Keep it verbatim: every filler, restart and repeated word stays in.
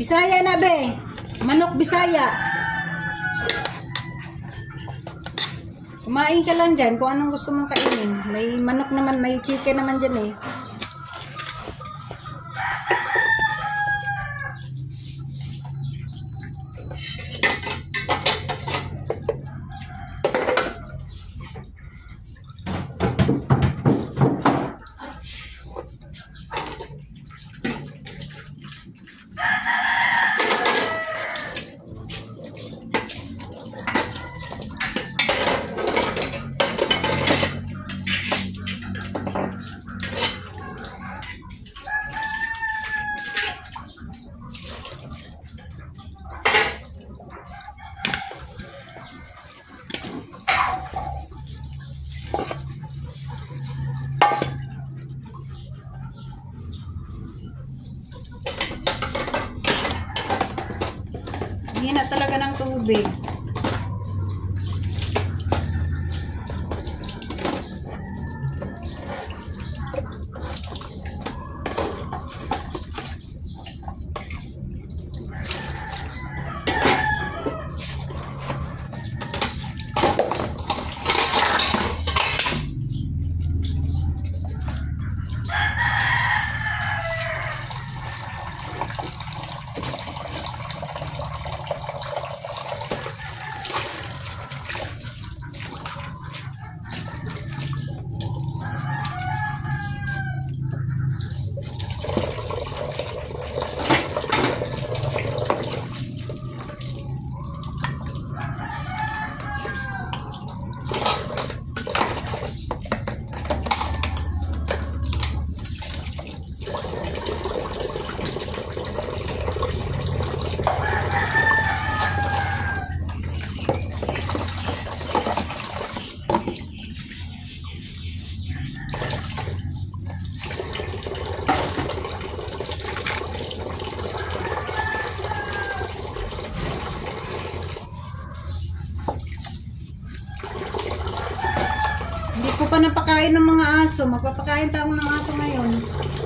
Bisaya na be. Manok Bisaya. Kumain ka lang dyan kung anong gusto mong kainin. May manok naman, may chicken naman dyan eh. Hina talaga ng tubig. Hindi ko pa napakain ng mga aso. Magpapakain tayo ng aso ngayon.